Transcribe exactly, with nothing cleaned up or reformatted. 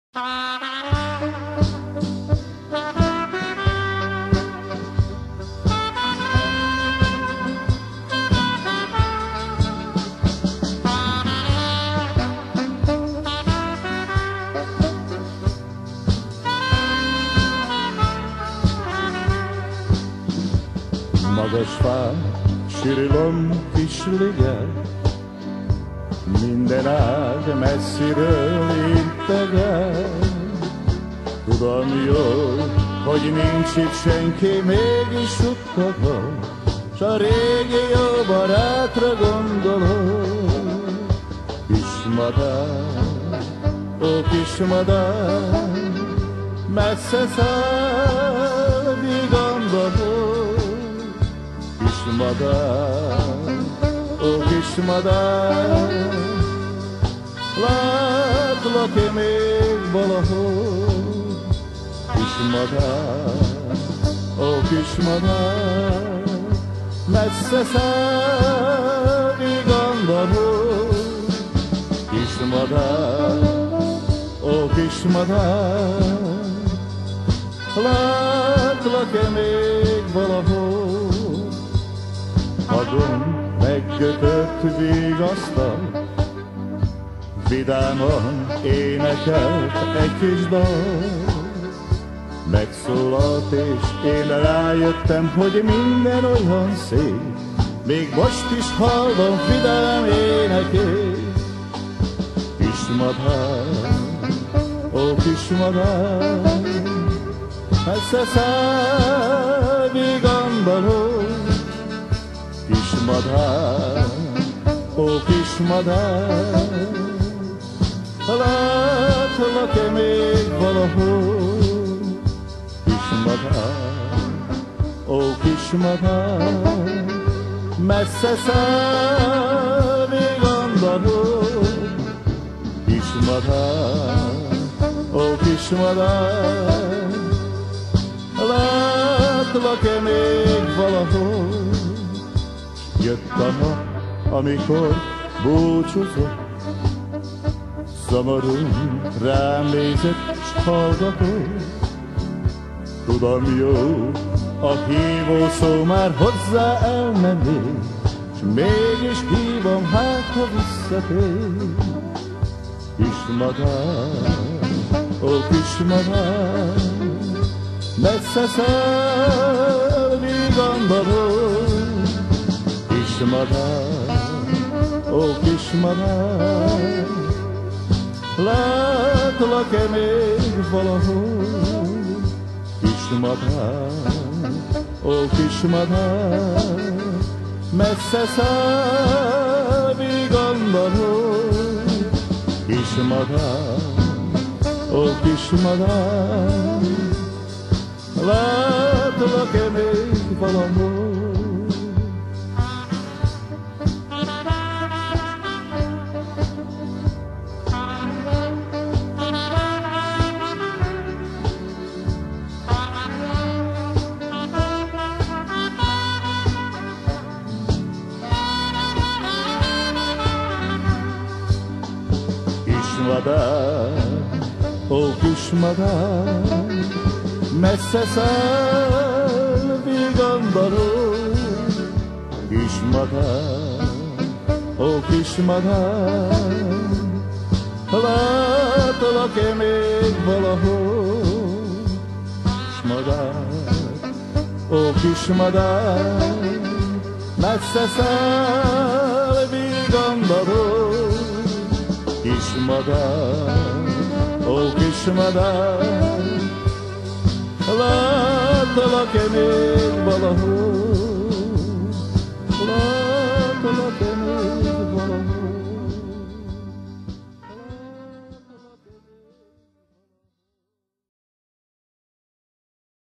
Magas fák, sűrű kisliget, minden ág messziről integet. Tudom jól, hogy nincs itt senki, mégis suttogom, s a régi jó barátra gondolok. Kis madár, ó kis madár, messze száll, vigamban. Kis madár, ó kis madár, látlak én még valahol. Kis madár, ó kis madár, messze száll, vigamban. Kis madár, ó kis madár, látlak én még valahol. Magon megkötött vigasztal, vidáman énekelt egy kis dal. Megszólalt és én rájöttem, hogy minden olyan szép, még most is hallom vidám énekét. Kis madár, ó kis madár, messze száll, vigamban. Kis madár, ó kis madár, látlak-e még valahol. Kis madár, ó kis madár, messze száll, vigamban. Kis madár, ó kis madár, látlak-e még valahol. Jött a nap, amikor búcsúzott, szomorúan rám nézett, s hallgatott. Tudom jó, a hívó szó már hozzá elmennék, s mégis hívom, hát ha visszatér. Kis madár, ó kis madár, messze száll, vigamban. Kis madár, ó kis madár, látlak-e még valahol. Kis madár, ó kis madár, messze száll, vigamban. Kis madár, ó kis madár, látlak-e még valahol. Kis madár, ó kis madár, messze száll, vigamban. Kis madár, ó kis madár, látlak-e még valahol. Kis madár, ó kis madár, messze száll, vigamban. Kis madár, ó kis madár, látlak-e még valahol. Látlak-e még